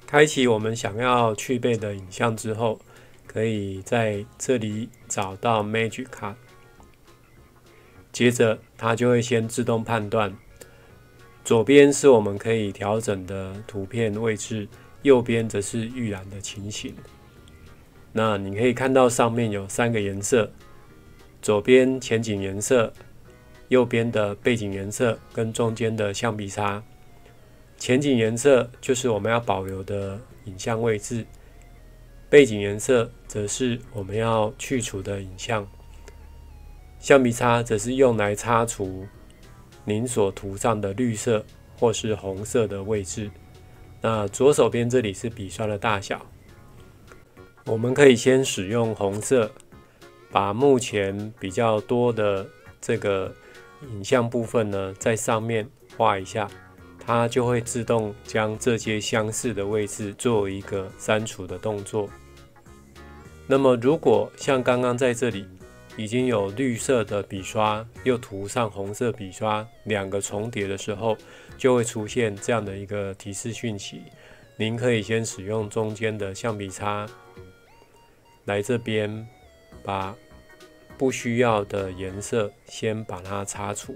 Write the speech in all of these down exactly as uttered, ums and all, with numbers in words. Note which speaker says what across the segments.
Speaker 1: 开启我们想要去背的影像之后，可以在这里找到 Magic Cut， 接着它就会先自动判断，左边是我们可以调整的图片位置，右边则是预览的情形。那你可以看到上面有三个颜色，左边前景颜色，右边的背景颜色跟中间的橡皮擦。前景颜色就是我们要保留的影像位置，背景颜色则是我们要去除的影像，橡皮擦则是用来擦除您所涂上的绿色或是红色的位置。那左手边这里是笔刷的大小，我们可以先使用红色，把目前比较多的这个影像部分呢，在上面画一下。它就会自动将这些相似的位置做一个删除的动作。那么如果像刚刚在这里已经有绿色的笔刷又涂上红色笔刷，两个重叠的时候，就会出现这样的一个提示讯息。您可以先使用中间的橡皮擦来这边把不需要的颜色先把它擦除，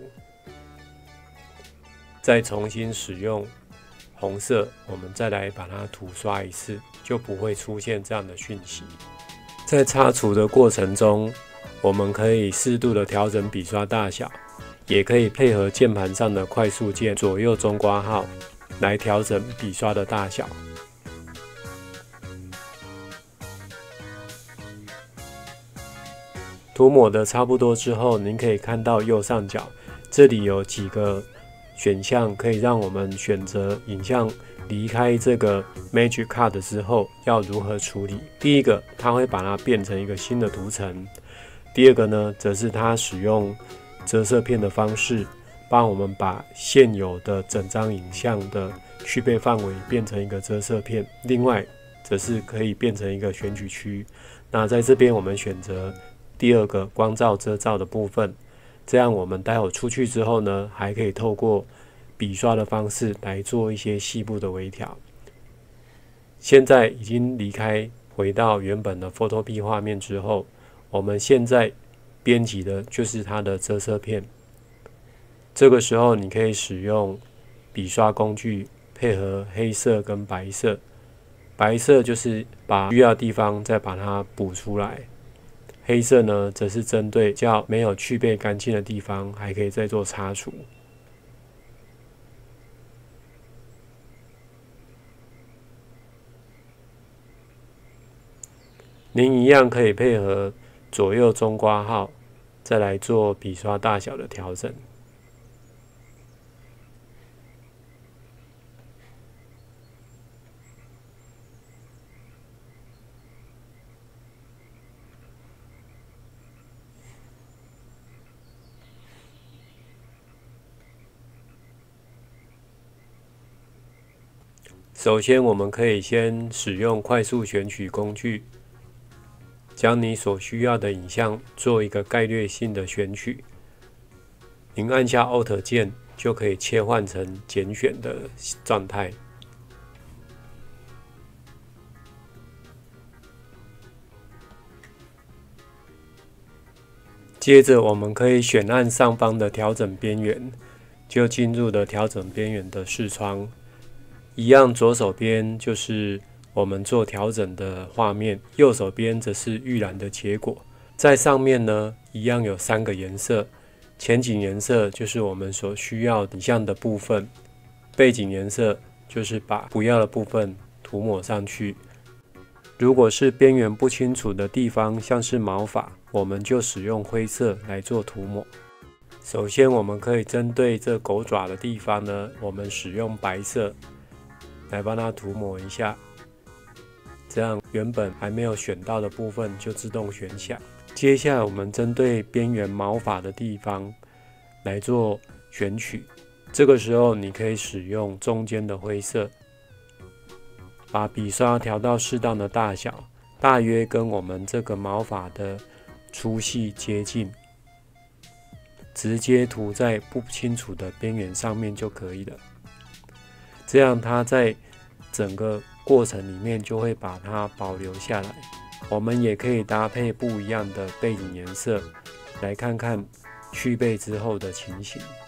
Speaker 1: 再重新使用红色，我们再来把它涂刷一次，就不会出现这样的讯息。在擦除的过程中，我们可以适度的调整笔刷大小，也可以配合键盘上的快速键左右中括号来调整笔刷的大小。涂抹的差不多之后，您可以看到右上角这里有几个选项可以让我们选择影像离开这个 Magic Cut 之后要如何处理。第一个，它会把它变成一个新的图层；第二个呢，则是它使用折射片的方式，帮我们把现有的整张影像的去背范围变成一个折射片。另外，则是可以变成一个选取区。那在这边我们选择第二个光照遮罩的部分。这样我们待会出去之后呢，还可以透过笔刷的方式来做一些细部的微调。现在已经离开，回到原本的 Photopea 画面之后，我们现在编辑的就是它的折射片。这个时候你可以使用笔刷工具配合黑色跟白色，白色就是把需要的地方再把它补出来。黑色呢，则是针对较没有去背干净的地方，还可以再做擦除。您一样可以配合左右中括号，再来做笔刷大小的调整。首先，我们可以先使用快速选取工具，将你所需要的影像做一个概略性的选取。您按下 Alt 键就可以切换成拣选的状态。接着，我们可以选按上方的调整边缘，就进入了调整边缘的视窗。一样，左手边就是我们做调整的画面，右手边则是预览的结果。在上面呢，一样有三个颜色，前景颜色就是我们所需要影像的部分，背景颜色就是把不要的部分涂抹上去。如果是边缘不清楚的地方，像是毛发，我们就使用灰色来做涂抹。首先，我们可以针对这狗爪的地方呢，我们使用白色来帮它涂抹一下，这样原本还没有选到的部分就自动选项。接下来我们针对边缘毛发的地方来做选取，这个时候你可以使用中间的灰色，把笔刷调到适当的大小，大约跟我们这个毛发的粗细接近，直接涂在不清楚的边缘上面就可以了。这样它在整个过程里面就会把它保留下来。我们也可以搭配不一样的背景颜色，来看看去背之后的情形。